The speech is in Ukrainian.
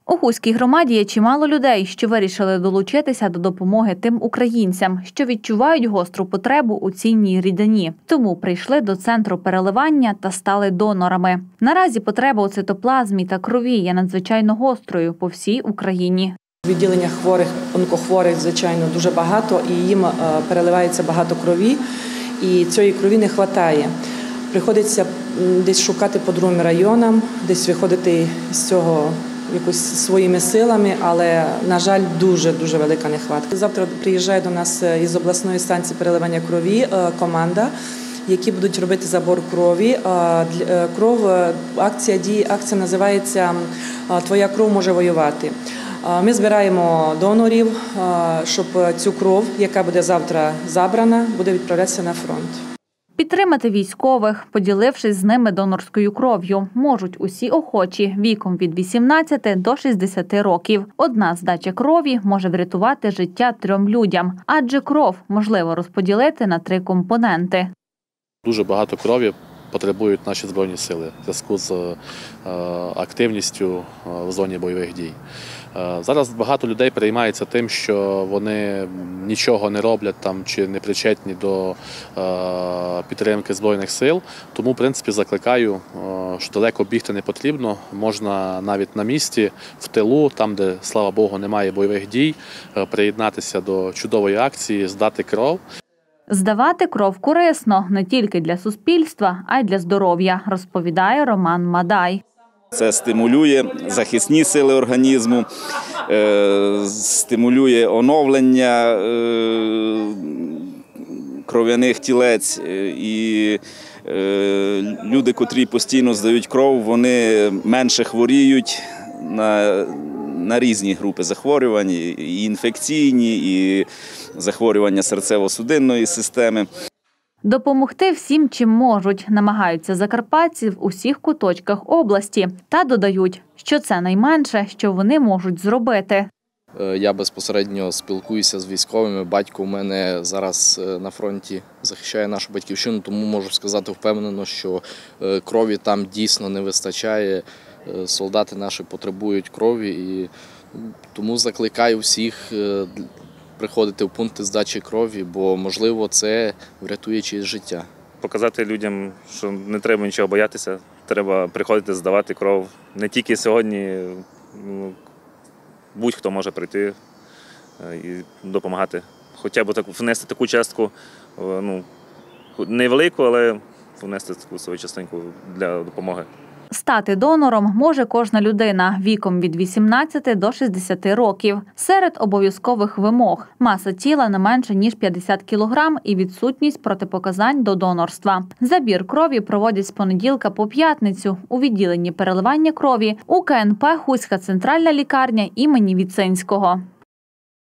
У Хуській громаді є чимало людей, що вирішили долучитися до допомоги тим українцям, що відчувають гостру потребу у цінній рідині. Тому прийшли до центру переливання та стали донорами. Наразі потреба у цитоплазмі та крові є надзвичайно гострою по всій Україні. У відділеннях онкохворих, звичайно, дуже багато, і їм переливається багато крові, і цієї крові не вистачає. Приходиться десь шукати по другим районам, десь виходити з цього якось своїми силами, але, на жаль, дуже велика нехватка. Завтра приїжджає до нас із обласної станції переливання крові команда, які будуть робити забор крові. Акція називається «Твоя кров може воювати». Ми збираємо донорів, щоб цю кров, яка буде завтра забрана, буде відправлятися на фронт. Підтримати військових, поділившись з ними донорською кров'ю, можуть усі охочі віком від 18 до 60 років. Одна здача крові може врятувати життя 3 людям, адже кров можливо розподілити на 3 компоненти. Дуже багато крові потребують наші Збройні Сили в зв'язку з активністю в зоні бойових дій. Зараз багато людей переймається тим, що вони нічого не роблять там чи не причетні до підтримки Збройних Сил. Тому, в принципі, закликаю, що далеко бігти не потрібно. Можна навіть на місці, в тилу, там, де, слава Богу, немає бойових дій, приєднатися до чудової акції, здати кров. Здавати кров корисно не тільки для суспільства, а й для здоров'я, розповідає Роман Мадай. Це стимулює захисні сили організму, стимулює оновлення кров'яних тілець. І люди, котрі постійно здають кров, вони менше хворіють на різні групи захворювань, і інфекційні, і захворювання серцево-судинної системи. Допомогти всім, чим можуть, намагаються закарпатці в усіх куточках області. Та додають, що це найменше, що вони можуть зробити. Я безпосередньо спілкуюся з військовими. Батько у мене зараз на фронті захищає нашу батьківщину, тому можу сказати впевнено, що крові там дійсно не вистачає. Солдати наші потребують крові, і тому закликаю всіх приходити в пункти здачі крові, бо, можливо, це врятує чиєсь життя. Показати людям, що не треба нічого боятися, треба приходити здавати кров. Не тільки сьогодні, будь-хто може прийти і допомагати. Хоча б внести таку частку, невелику, але внести таку свою частинку для допомоги. Стати донором може кожна людина віком від 18 до 60 років. Серед обов'язкових вимог – маса тіла не менше, ніж 50 кг і відсутність протипоказань до донорства. Забір крові проводять з понеділка по п'ятницю у відділенні переливання крові у КНП «Хуська центральна лікарня» імені Віцинського.